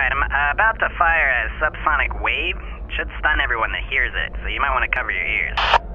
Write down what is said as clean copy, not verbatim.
Alright, I'm about to fire a subsonic wave. Should stun everyone that hears it, so you might want to cover your ears.